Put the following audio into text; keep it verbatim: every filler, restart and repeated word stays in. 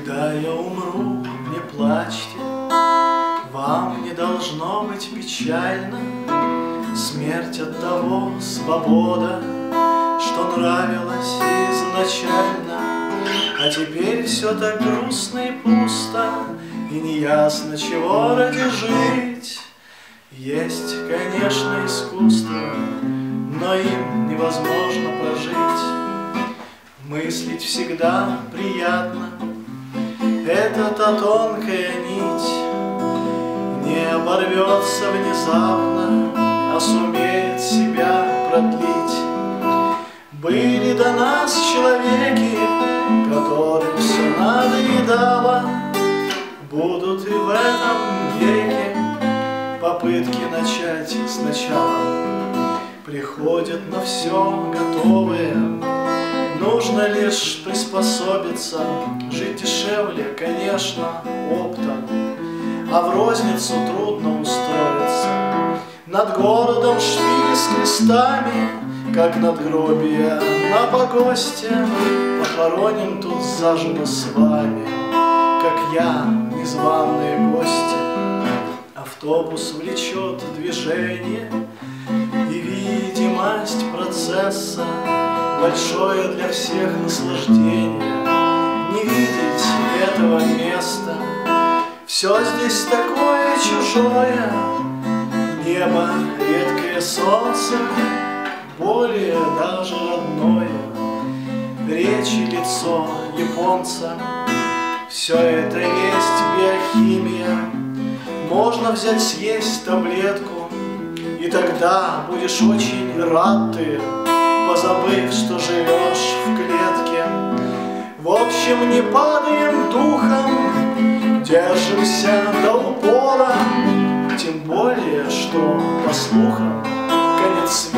Когда я умру, не плачьте, вам не должно быть печально. Смерть от того свобода, что нравилась изначально. А теперь все так грустно и пусто, и неясно, чего ради жить. Есть, конечно, искусство, но им невозможно прожить. Мыслить всегда приятно, это та тонкая нить, не оборвется внезапно, а сумеет себя продлить. Были до нас человеки, которым все надоедало, будут и в этом веке попытки начать сначала. Приходят на все готовые, нужно лишь приспособиться. Жить дешевле, конечно, оптом, а в розницу трудно устроиться. Над городом шпили с крестами, как надгробия на погосте. Похороним тут заживо с вами, как я, незваные гости. Автобус влечет движение, и видимость процесса большое для всех наслаждение. Не видеть этого места, все здесь такое чужое. Небо, редкое солнце, более даже родное. Речь и лицо японца, все это есть биохимия. Можно взять съесть таблетку, и тогда будешь очень рад ты, позабыв, что живешь в клетке. В общем, не падаем духом, держимся до упора. Тем более, что, по слухам, конец